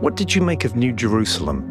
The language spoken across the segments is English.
What did you make of New Jerusalem?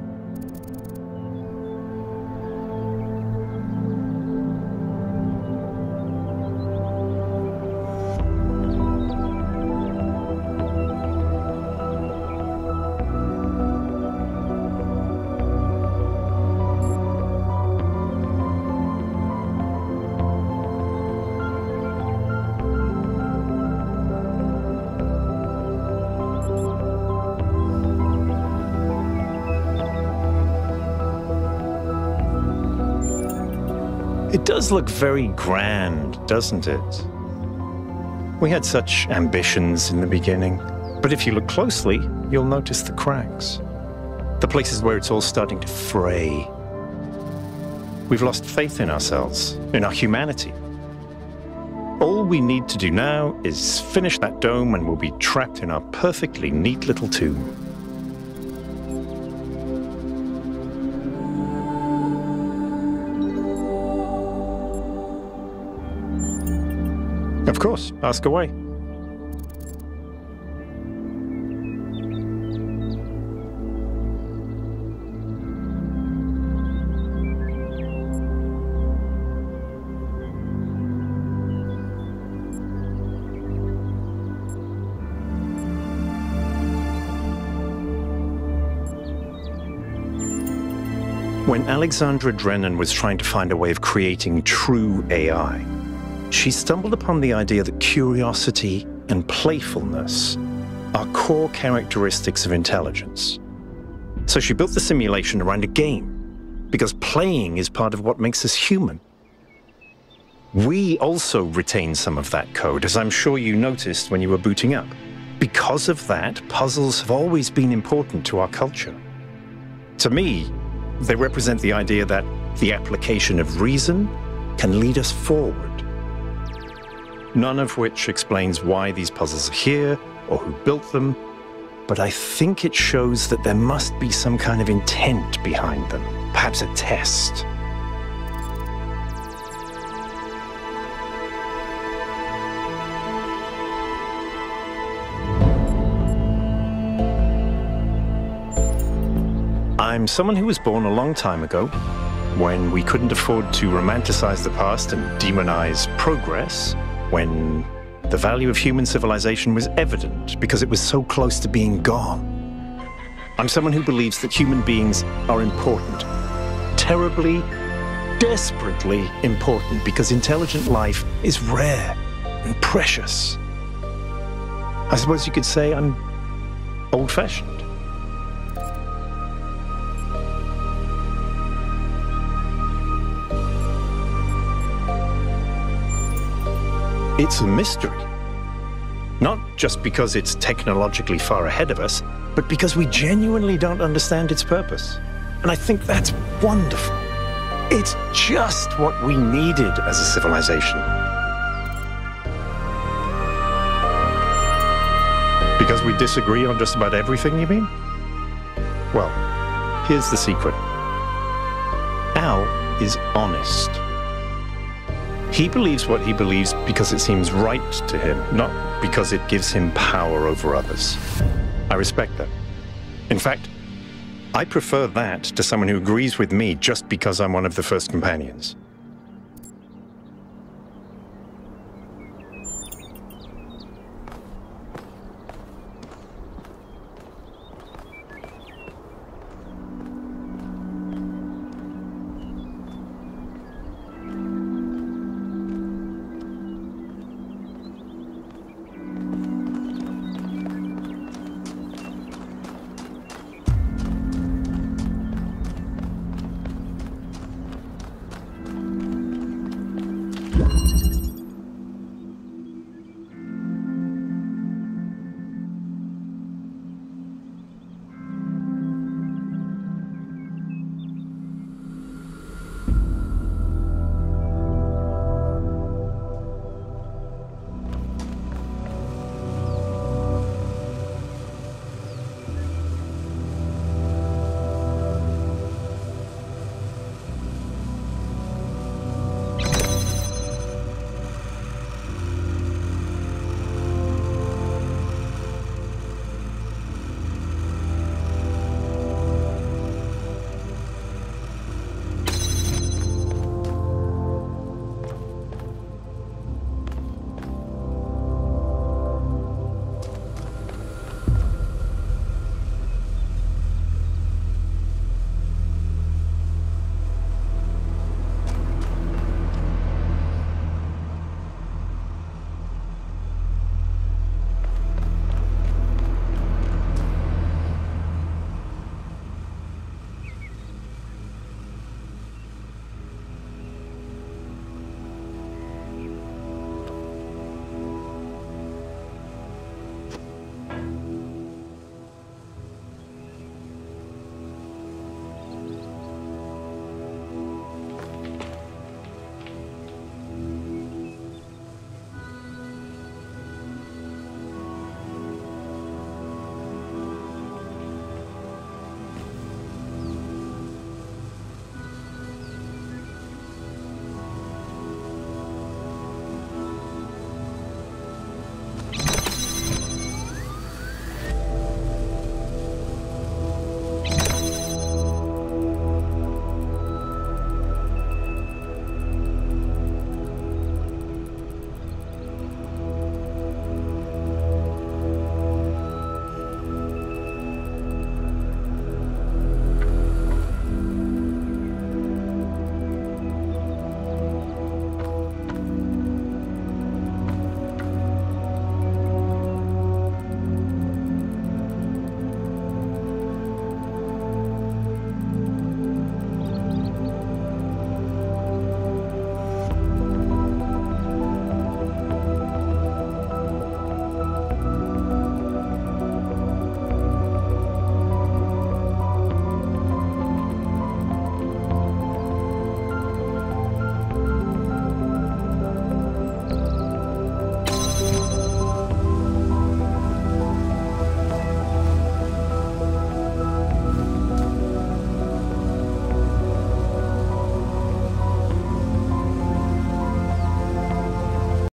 It does look very grand, doesn't it? We had such ambitions in the beginning, but if you look closely, you'll notice the cracks. The places where it's all starting to fray. We've lost faith in ourselves, in our humanity. All we need to do now is finish that dome and we'll be trapped in our perfectly neat little tomb. Of course, ask away. When Alexandra Drennan was trying to find a way of creating true AI, she stumbled upon the idea that curiosity and playfulness are core characteristics of intelligence. So she built the simulation around a game, because playing is part of what makes us human. We also retain some of that code, as I'm sure you noticed when you were booting up. Because of that, puzzles have always been important to our culture. To me, they represent the idea that the application of reason can lead us forward. None of which explains why these puzzles are here or who built them, but I think it shows that there must be some kind of intent behind them, perhaps a test. I'm someone who was born a long time ago, when we couldn't afford to romanticize the past and demonize progress, when the value of human civilization was evident because it was so close to being gone. I'm someone who believes that human beings are important, terribly, desperately important, because intelligent life is rare and precious. I suppose you could say I'm old-fashioned. It's a mystery. Not just because it's technologically far ahead of us, but because we genuinely don't understand its purpose. And I think that's wonderful. It's just what we needed as a civilization. Because we disagree on just about everything, you mean? Well, here's the secret. Al is honest. He believes what he believes because it seems right to him, not because it gives him power over others. I respect that. In fact, I prefer that to someone who agrees with me just because I'm one of the first companions.